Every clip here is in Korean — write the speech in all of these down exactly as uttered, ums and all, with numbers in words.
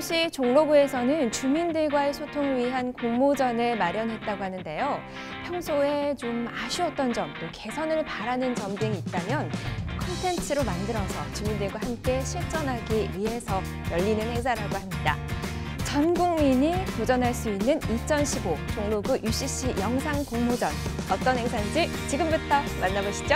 서울시 종로구에서는 주민들과의 소통을 위한 공모전을 마련했다고 하는데요. 평소에 좀 아쉬웠던 점, 또 개선을 바라는 점 등이 있다면 콘텐츠로 만들어서 주민들과 함께 실천하기 위해서 열리는 행사라고 합니다. 전 국민이 도전할 수 있는 이천십오 종로구 유씨씨 영상 공모전. 어떤 행사인지 지금부터 만나보시죠.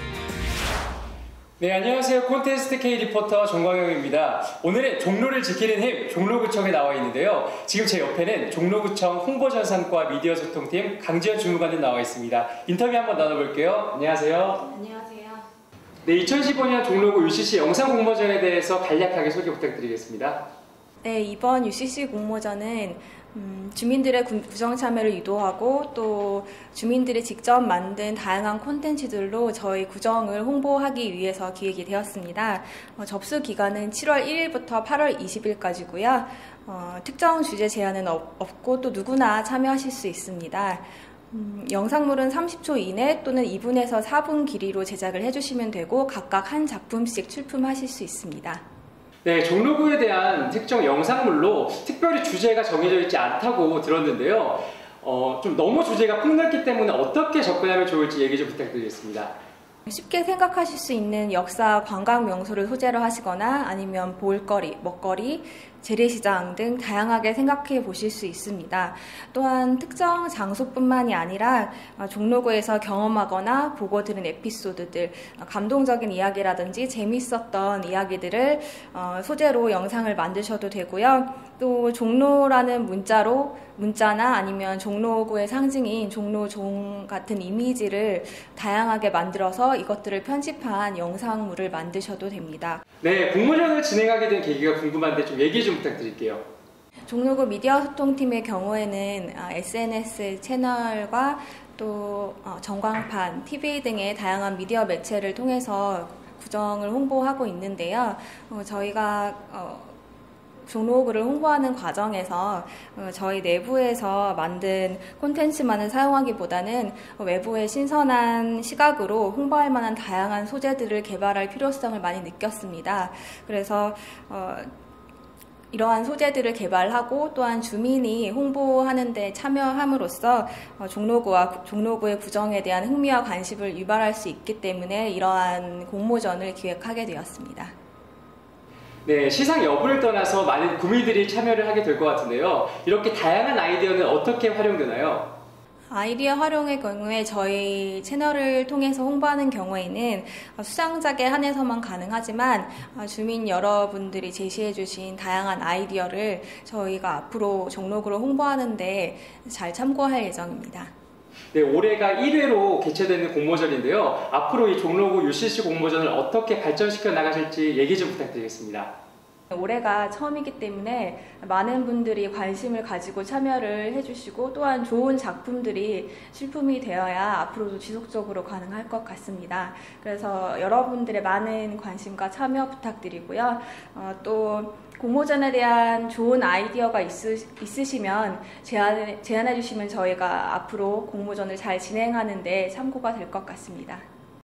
네, 안녕하세요. 콘테스트 K 리포터 정광영입니다. 오늘은 종로를 지키는 힘, 종로구청에 나와 있는데요. 지금 제 옆에는 종로구청 홍보전산과 미디어 소통팀 강지연 주무관님 나와 있습니다. 인터뷰 한번 나눠볼게요. 안녕하세요. 안녕하세요. 네, 이천십오 년 종로구 유씨씨 영상 공모전에 대해서 간략하게 소개 부탁드리겠습니다. 네, 이번 유씨씨 공모전은 음, 주민들의 구정 참여를 유도하고 또 주민들이 직접 만든 다양한 콘텐츠들로 저희 구정을 홍보하기 위해서 기획이 되었습니다. 어, 접수 기간은 칠월 일일부터 팔월 이십일까지고요. 어, 특정 주제 제한은 없, 없고 또 누구나 참여하실 수 있습니다. 음, 영상물은 삼십 초 이내 또는 이 분에서 사 분 길이로 제작을 해주시면 되고 각각 한 작품씩 출품하실 수 있습니다. 네, 종로구에 대한 특정 영상물로 특별히 주제가 정해져 있지 않다고 들었는데요. 어, 좀 너무 주제가 폭넓기 때문에 어떻게 접근하면 좋을지 얘기 좀 부탁드리겠습니다. 쉽게 생각하실 수 있는 역사 관광 명소를 소재로 하시거나 아니면 볼거리, 먹거리, 재래시장 등 다양하게 생각해 보실 수 있습니다. 또한 특정 장소뿐만이 아니라 종로구에서 경험하거나 보고 들은 에피소드들, 감동적인 이야기라든지 재밌었던 이야기들을 소재로 영상을 만드셔도 되고요. 또 종로라는 문자로 문자나 아니면 종로구의 상징인 종로종 같은 이미지를 다양하게 만들어서 이것들을 편집한 영상물을 만드셔도 됩니다. 네, 공모전을 진행하게 된 계기가 궁금한데 좀 얘기 좀 부탁드릴게요. 종로구 미디어 소통팀의 경우에는 에스엔에스 채널과 또 전광판, 티비 등의 다양한 미디어 매체를 통해서 구정을 홍보하고 있는데요. 저희가 종로구를 홍보하는 과정에서 저희 내부에서 만든 콘텐츠만을 사용하기보다는 외부의 신선한 시각으로 홍보할 만한 다양한 소재들을 개발할 필요성을 많이 느꼈습니다. 그래서 어, 이러한 소재들을 개발하고 또한 주민이 홍보하는 데 참여함으로써 종로구와 종로구의 구정에 대한 흥미와 관심을 유발할 수 있기 때문에 이러한 공모전을 기획하게 되었습니다. 네, 시상 여부를 떠나서 많은 구민들이 참여를 하게 될 것 같은데요. 이렇게 다양한 아이디어는 어떻게 활용되나요? 아이디어 활용의 경우에 저희 채널을 통해서 홍보하는 경우에는 수상작에 한해서만 가능하지만 주민 여러분들이 제시해 주신 다양한 아이디어를 저희가 앞으로 종로구를 홍보하는 데 잘 참고할 예정입니다. 네, 올해가 일 회로 개최되는 공모전인데요. 앞으로 이 종로구 유씨씨 공모전을 어떻게 발전시켜 나가실지 얘기 좀 부탁드리겠습니다. 올해가 처음이기 때문에 많은 분들이 관심을 가지고 참여를 해주시고 또한 좋은 작품들이 출품이 되어야 앞으로도 지속적으로 가능할 것 같습니다. 그래서 여러분들의 많은 관심과 참여 부탁드리고요. 어, 또 공모전에 대한 좋은 아이디어가 있으, 있으시면 제안해, 제안해 주시면 저희가 앞으로 공모전을 잘 진행하는 데 참고가 될 것 같습니다.